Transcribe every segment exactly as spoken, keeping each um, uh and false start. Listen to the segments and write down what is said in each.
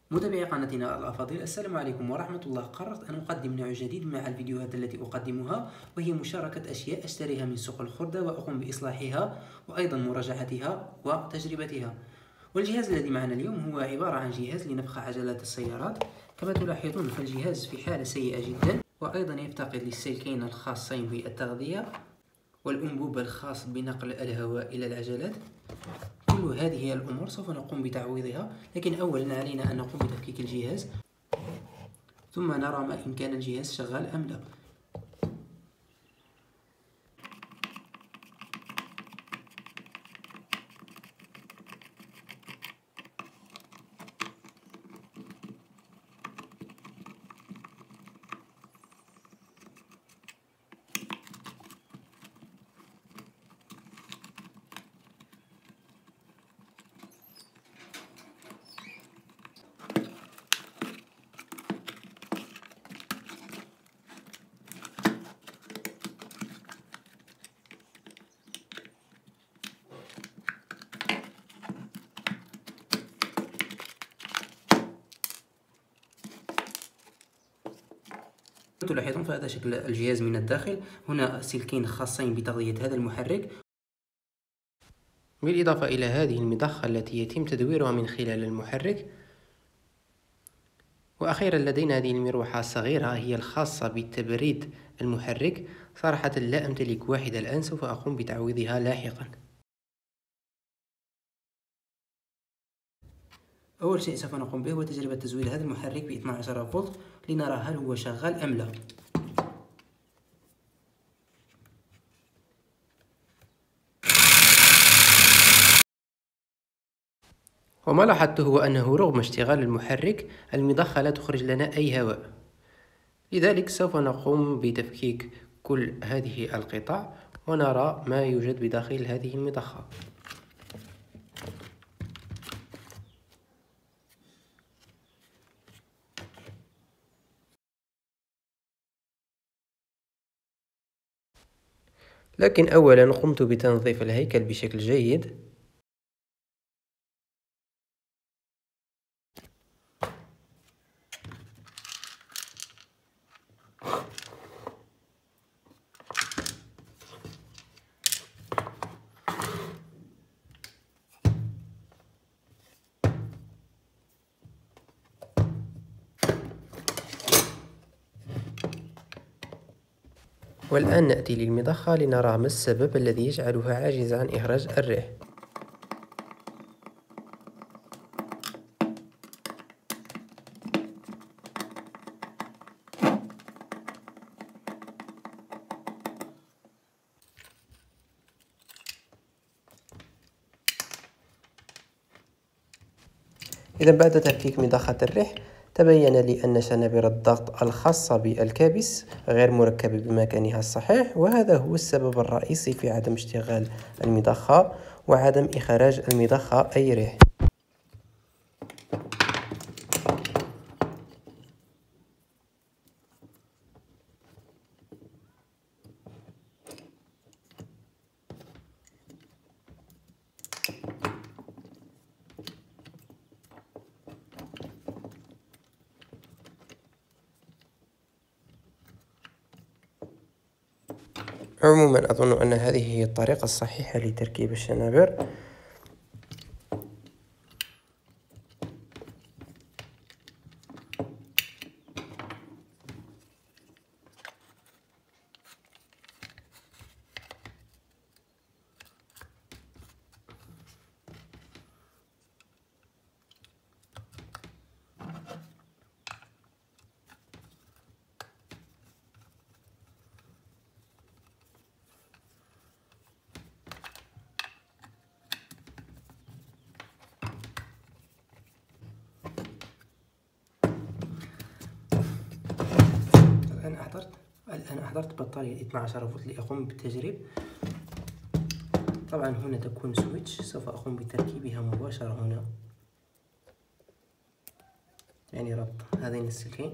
متابعي قناتنا الأفاضل، السلام عليكم ورحمة الله. قررت أن أقدم نوع جديد مع الفيديوهات التي أقدمها، وهي مشاركة أشياء أشتريها من سوق الخردة وأقوم بإصلاحها وأيضا مراجعتها وتجربتها. والجهاز الذي معنا اليوم هو عبارة عن جهاز لنفخ عجلات السيارات. كما تلاحظون فالجهاز في حالة سيئة جدا، وأيضا يفتقد للسلكين الخاصين بالتغذية والأنبوب الخاص بنقل الهواء إلى العجلات. كل هذه الأمور سوف نقوم بتعويضها، لكن أولا علينا أن نقوم بتفكيك الجهاز ثم نرى ما إن كان الجهاز شغال أم لا. تلاحظون فهذا شكل الجهاز من الداخل. هنا سلكين خاصين بتغذية هذا المحرك، بالإضافة إلى هذه المضخة التي يتم تدويرها من خلال المحرك. وأخيرا لدينا هذه المروحة الصغيرة، هي الخاصة بتبريد المحرك. صراحة لا أمتلك واحدة الآن، سوف أقوم بتعويضها لاحقا. أول شيء سوف نقوم به هو تجربة تزويد هذا المحرك ب اثني عشر فولت لنرى هل هو شغال أم لا. وما لاحظته هو أنه رغم اشتغال المحرك المضخة لا تخرج لنا أي هواء. لذلك سوف نقوم بتفكيك كل هذه القطع ونرى ما يوجد بداخل هذه المضخة. لكن أولا قمت بتنظيف الهيكل بشكل جيد. والآن نأتي للمضخة لنرى ما السبب الذي يجعلها عاجزة عن إخراج الريح. إذا بعد تفكيك مضخة الريح تبين لي أن شنابر الضغط الخاصة بالكابس غير مركبة بمكانها الصحيح، وهذا هو السبب الرئيسي في عدم اشتغال المضخة وعدم إخراج المضخة أي ريح. عموما أظن أن هذه هي الطريقة الصحيحة لتركيب الشنابر. الآن أحضرت الآن أحضرت بطارية اثني عشر فولت لأقوم بالتجريب. طبعا هنا تكون سويتش، سوف أقوم بتركيبها مباشرة هنا، يعني ربط هذين السلكين.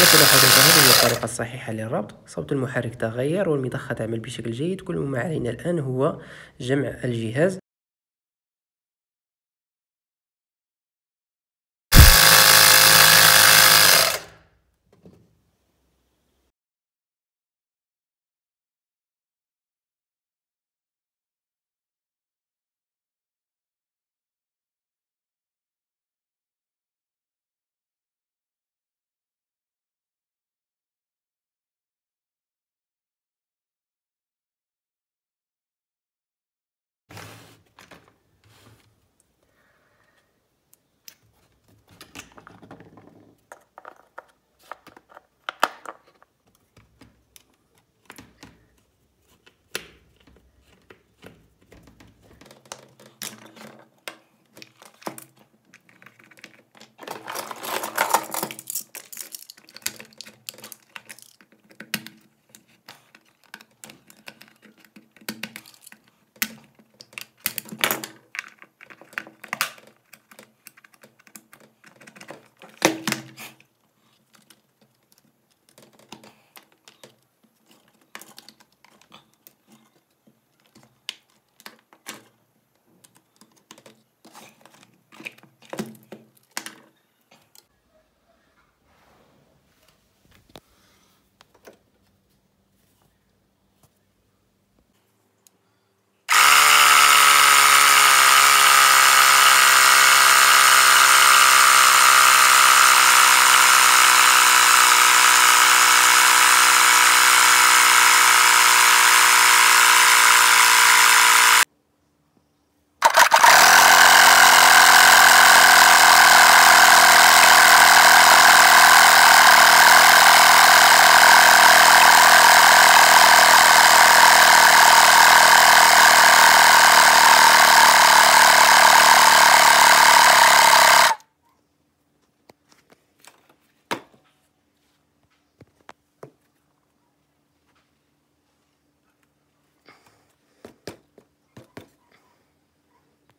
كما تلاحظون فهذه هي الطريقة الصحيحة للربط. صوت المحرك تغير والمضخة تعمل بشكل جيد. كل ما علينا الآن هو جمع الجهاز